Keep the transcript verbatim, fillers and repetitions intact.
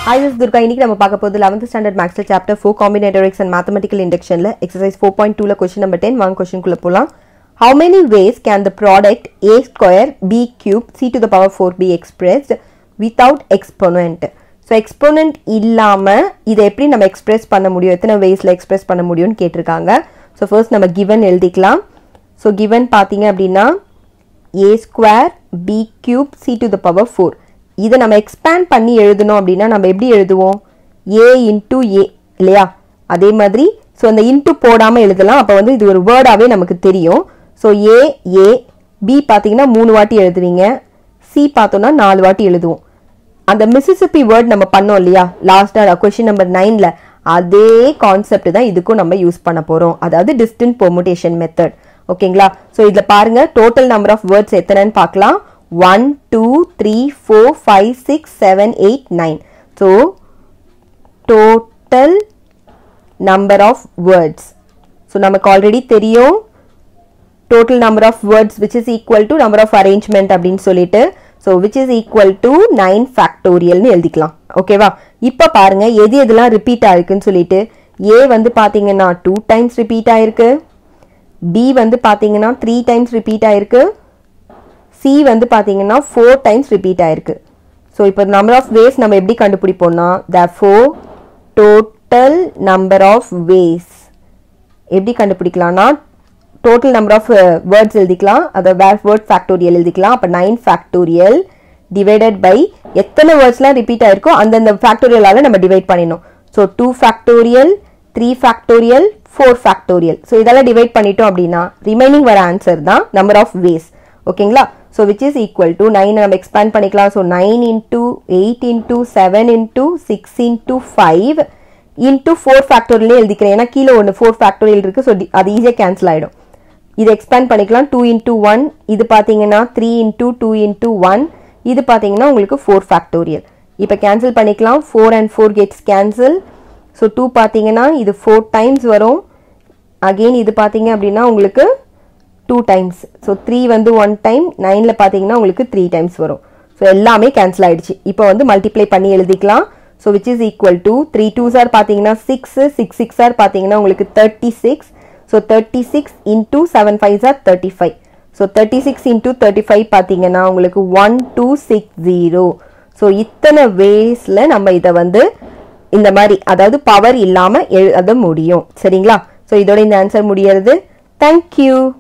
Hi, this is Durga. இன்னைக்கு நம்ம பார்க்க போறது eleventh standard maths chapter four combinatorics and mathematical induction ல exercise four point two ல question number ten one question குள்ள போலாம். How many ways can the product a square b cube c to the power four be expressed without exponent? So exponent இல்லாம இத எப்படி நம்ம express பண்ண முடியும்? எத்தனை waysல express பண்ண முடியும்னு கேட்டிருக்காங்க. So first நம்ம given எழுதிக்கலாம். So given பாத்தீங்க அப்படினா a square b cube c to the power four. இதை நம்ம expand பண்ணி எழுதணும் அப்படின்னா நம்ம எப்படி எழுதுவோம்? a into a இல்லையா? அதே மாதிரி ஸோ அந்த இன்ட்டு போடாமல் எழுதலாம். அப்போ வந்து இது ஒரு வேர்டாகவே நமக்கு தெரியும். ஸோ a a b பார்த்தீங்கன்னா மூணு வாட்டி எழுதுவீங்க, c பார்த்தோன்னா நாலு வாட்டி எழுதுவோம். அந்த மிசிசிப்பி வேர்ட் நம்ம பண்ணோம் இல்லையா லாஸ்ட்டாக கொஸ்டின் நம்பர் நைனில், அதே கான்செப்ட் தான் இதுக்கும் நம்ம யூஸ் பண்ண போகிறோம். அதாவது டிஸ்டன்ட் பெர்முடேஷன் மெத்தட். ஓகேங்களா? ஸோ இதில் பாருங்க டோட்டல் நம்பர் ஆஃப் வேர்ட்ஸ் எத்தனைன்னு பார்க்கலாம். one, two, three, four, five, six, seven, eight, nine. So, total number of words. So, நமக்கு already தெரியும் total number of words which is equal to number of arrangement அப்படின்னு சொல்லிட்டு. So, which is equal to nine factorial னு எழுதிக்கலாம். ஓகேவா? இப்போ பாருங்க எது எதுலாம் ரிப்பீட் ஆயிருக்குன்னு சொல்லிட்டு. A வந்து பார்த்தீங்கன்னா two times ரிப்பீட் ஆயிருக்கு, B வந்து பார்த்தீங்கன்னா three times ரிப்பீட் ஆயிருக்கு, C வந்து பார்த்தீங்கன்னா four times repeat ஆயிருக்கு. ஸோ இப்போ number of ways நம்ம எப்படி கண்டுபிடிப்போம்னா therefore total number of ways எப்படி கண்டுபிடிக்கலாம்னா total number of uh, words எழுதிக்கலாம். அதை word factorial எழுதிக்கலாம். அப்போ nine factorial divided by எத்தனை வேர்ட்ஸ்லாம் ரிப்பீட் ஆயிருக்கோ அந்தந்த ஃபேக்டோரியலால் நம்ம டிவைட் பண்ணிடணும். So two factorial, three factorial, four factorial. So இதெல்லாம் டிவைட் பண்ணிட்டோம் அப்படின்னா ரிமைனிங் வர ஆன்சர் தான் number of ways. ஓகேங்களா? So which is equal to nine நம்ம expand பண்ணிக்கலாம். So nine into eight into seven into six into five into four factorial எழுதிக்கிறேன். ஏன்னா கீழே ஒன்று four factorial இருக்கு. ஸோ அது ஈஸியாக கேன்சல் ஆகிடும். இது எக்ஸ்பேண்ட் பண்ணிக்கலாம். two into one இது பார்த்தீங்கன்னா three into two into one இது பார்த்தீங்கன்னா உங்களுக்கு four factorial. இப்போ கேன்சல் பண்ணிக்கலாம். four and four gets cancel. So two பார்த்தீங்கன்னா இது four times வரும். அகெயின் இது பார்த்தீங்க அப்படின்னா உங்களுக்கு two times. ஸோ three வந்து one time, nineல பார்த்தீங்கன்னா உங்களுக்கு three times வரும். ஸோ எல்லாமே கேன்சல் ஆயிடுச்சு. இப்போ வந்து மல்டிப்ளை பண்ணி எழுதிக்கலாம். So which is equal to three twos are பார்த்தீங்கன்னா சிக்ஸ், சிக்ஸ் சிக்ஸ் ஆர் பார்த்தீங்கன்னா உங்களுக்கு thirty six. So thirty six into seven five are thirty five. So thirty six into thirty five பார்த்தீங்கன்னா உங்களுக்கு one two six zero. So இத்தனை வேஸில் நம்ம இதை வந்து இந்த மாதிரி அதாவது பவர் இல்லாமல் எழுத முடியும். சரிங்களா? ஸோ இதோட இந்த ஆன்சர் முடியறது. தேங்க்யூ.